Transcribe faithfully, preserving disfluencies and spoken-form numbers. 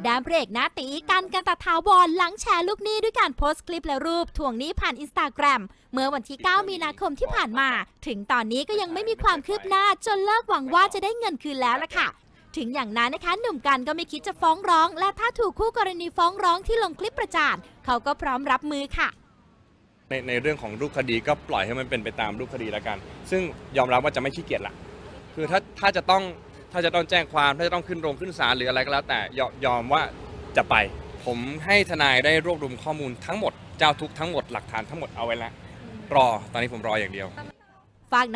ด้านพระเอกหน้าตีกันกันตถาวรหลังแชร์ลูกหนี้ด้วยการโพสต์คลิปและรูปทวงหนี้ผ่านอินสตาแกรมเมื่อวันที่เก้ามีนาคมที่ผ่านมาถึงตอนนี้ก็ยังไม่มีความคืบหน้าจนเลิกหวังว่าจะได้เงินคืนแล้วล่ะค่ะถึงอย่างนั้นนะคะหนุ่มกันก็ไม่คิดจะฟ้องร้องและถ้าถูกคู่กรณีฟ้องร้องที่ลงคลิปประจานเขาก็พร้อมรับมือค่ะในในเรื่องของรูปคดีก็ปล่อยให้มันเป็นไปตามรูปคดีแล้วกันซึ่งยอมรับว่าจะไม่ขี้เกียจละคือถ้าถ้าจะต้องถ้าจะต้องแจ้งความถ้าจะต้องขึ้นโรงขึ้นศาลหรืออะไรก็แล้วแต่ยอมยอมว่าจะไปผมให้ทนายได้รวบรวมข้อมูลทั้งหมดเจ้าทุกทั้งหมดหลักฐานทั้งหมดเอาไว้แล้วรอตอนนี้ผมรออย่างเดียว